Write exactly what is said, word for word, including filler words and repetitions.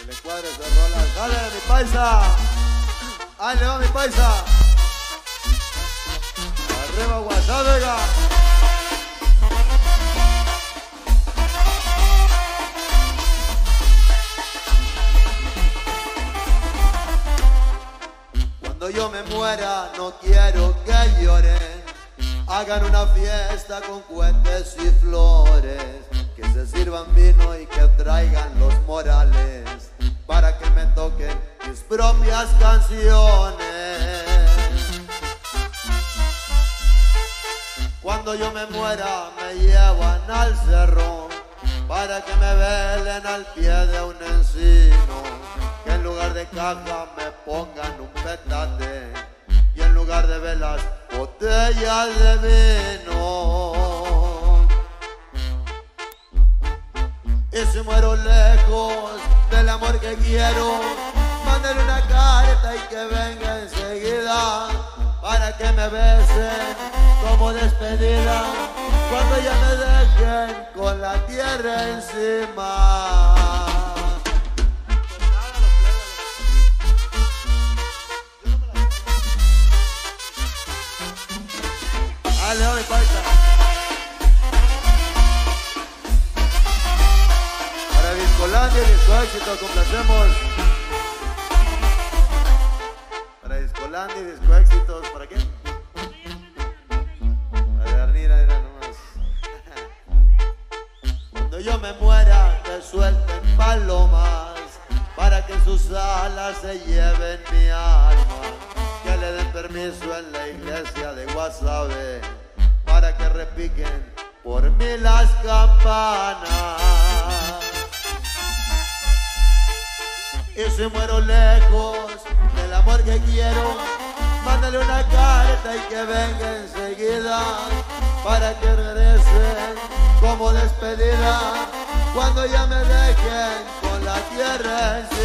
le cuadre esa rola. Dale, mi paisa. Ahí le va mi paisa. Arriba, Guasávega. Cuando yo me muera no quiero que lloren. Hagan una fiesta con cohetes y flores, que se sirvan vino y que traigan los morales, para que me toquen mis propias canciones. Cuando yo me muera me llevan al cerro, para que me velen al pie de un encino, que en lugar de caja me pongan un petate, y en lugar de velas, botellas de vino. Y si muero lejos del amor que quiero, mándale una carta y que venga enseguida, para que me besen como despedida, cuando ya me dejen con la tierra encima. Dale, dale, paisa. Para Discolandia y Disco Éxito complacemos. Para Discolandia y Disco Éxitos, ¿para quién? Para Arnira, mira nomás. Cuando yo me muera, que suelten palomas, para que en sus alas se lleven mi alma, que le den permiso en la iglesia de Guasave, para que repiquen por mí las campanas. Y si muero lejos del amor que quiero, mándale una carta y que venga enseguida, para que regresen como despedida, cuando ya me dejen con la tierra encima.